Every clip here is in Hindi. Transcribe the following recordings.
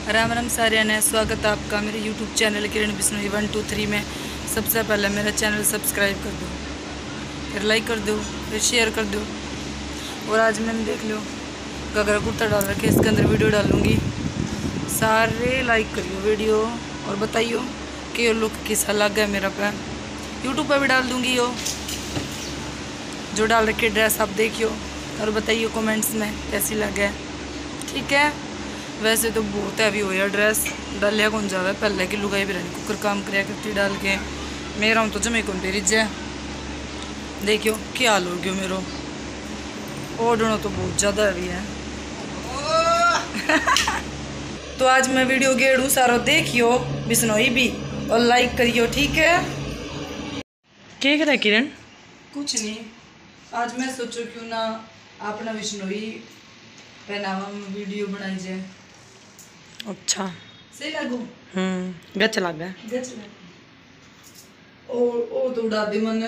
राम राम सारे ने स्वागत है आपका मेरे YouTube चैनल किरण बिश्नोई 1 2 3 में। सबसे पहले मेरा चैनल सब्सक्राइब कर दो, फिर लाइक कर दो, फिर शेयर कर दो। और आज मैंने देख लो घाघरा कुर्ता डाल रखे, इसके अंदर वीडियो डालूंगी। सारे लाइक करियो वीडियो और बताइयो कि ये लुक कैसा लगा है मेरा पे। यूट्यूब पर भी डाल दूंगी यो जो डाल रखी ड्रेस, आप देखियो और बताइए कमेंट्स में कैसी लगे। ठीक है, वैसे तो बहुत हैवी हो यार ड्रेस, डालिया कौन जावे। पहले की लुगाई भी रहनी कुकर काम कराया करती डाल के, मेरा हूँ तो जमे कौन तेरी जय। देखियो क्या हाल हो गयो मेरो, ओढ़ना तो बहुत ज़्यादा हैवी है। तो आज मैं वीडियो गेड़ू सारो देखियो बिश्नोई भी और लाइक करियो। ठीक है, क्या कर रहा है किरण? कुछ नहीं, आज मैं सोचो क्यों ना अपना बिश्नोई पहनावा में वीडियो बनाई जाए। अच्छा सही लागू? गच लग गया, गच लग। ओ तो उड़ा दे मन।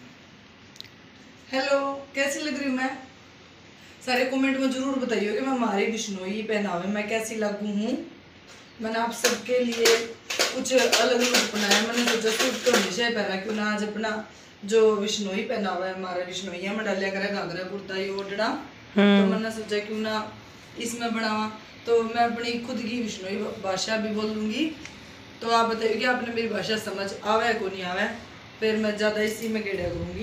हेलो, कैसी लग रही हूँ मैं? सारे कमेंट में जरूर बताइए कि मैं हमारे बिश्नोई पहनावे में कैसी लगू हूँ। मैंने आप सबके लिए कुछ अलग लुक बनाया। मैंने सोचा सूट तो हमेशा ही पहना, क्यों ना आज अपना जो बिश्नोई पहनावा है हमारा बिश्नोई है, मैं डालिया करे घाघरा कुर्ता ही ओढ़ना। तो मैंने सोचा क्यों ना इसमें बनावा। तो मैं अपनी खुद की बिश्नोई भाषा भी बोल लूँगी। तो आप बताइए कि आपने मेरी भाषा समझ आवे को नहीं आवे, फिर मैं ज़्यादा इसी में गेड़ा करूँगी।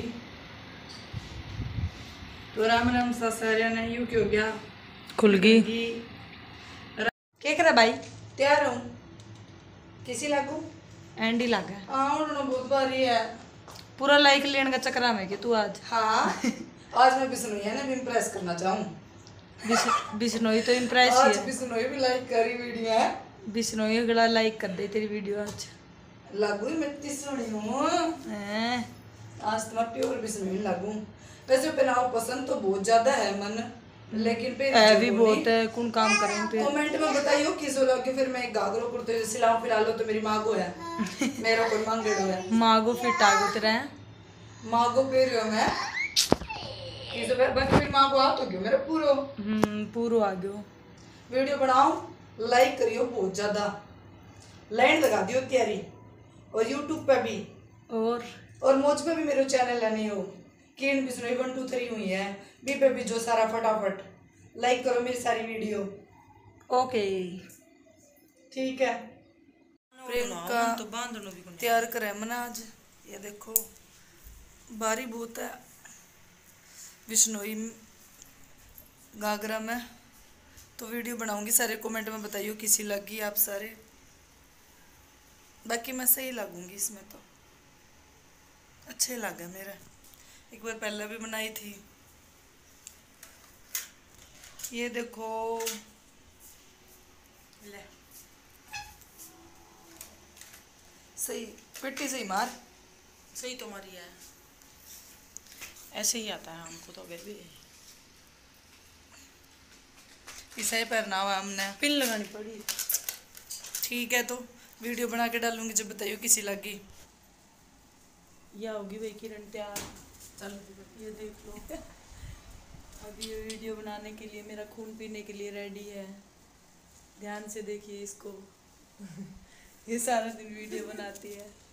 तो राम राम सासारिया ने यूँ क्यों गया खुल गई। क्या करा भाई? तैयार हूँ, किसी लागू एंडी लागा। हाँ उड़ना बहुत भारी है, पूरा लाइक लेने का चक्कर में कि तू आज। हाँ आज मैं बिश्नोई है ना इम्प्रेस करना चाहूँ। बिश्नोई तो इम्प्रेस ही है। बिश्नोई भी लाइक करी वीडियो है, बिश्नोई गला लाइक कर दे तेरी वीडियो आज। लागू मैं इतनी सोहनी हूँ आज तो मैं प्योर बिश्नोई लागू। वैसे पहनाव पसंद तो बहुत ज्यादा है मन, लेकिन भी बहुत है, कौन काम करें पे। कमेंट में बताइयो किस लगे, फिर मैं घाघरो कुर्ते सिलाऊं। फिलहाल तो मेरी माँ को है मेरा कोई मांगेड़ो है। माँ को फिट आगो तेरा माँ को फिर मैं बाकी फिर माँ को आ तो गयो मेरा पूरो आ गयो। वीडियो बनाओ, लाइक करियो बहुत ज्यादा, लाइन लगा दियो तैयारी। और यूट्यूब पे भी और मुझ पे भी मेरे चैनल है नहीं हो किरण बिश्नोई 1 2 3 हुई है बी पे भी जो सारा फटाफट लाइक करो मेरी सारी वीडियो। ओके ठीक है। प्रियंका तो तैयार करे मना आज, ये देखो बारी बहुत है बिश्नोई घाघरा में। तो वीडियो बनाऊंगी, सारे कमेंट में बताइयो किसी लगी आप सारे। बाकी मैं सही लगूंगी इसमें, तो अच्छे लगा मेरा। एक बार पहले भी बनाई थी, ये देखो ले सही पिट्टी सही मार, सही तो मारी है, ऐसे ही आता है हमको तो। बेबी इसे ही पहना हुआ हमने, पिन लगानी पड़ी। ठीक है, तो वीडियो बना के डालूंगी, जब बताइयो किसी लगी। यह होगी भाई किरण तैयार, चलो ये देख लो। अभी ये वीडियो बनाने के लिए मेरा खून पीने के लिए रेडी है, ध्यान से देखिए इसको। ये सारा दिन वीडियो बनाती है।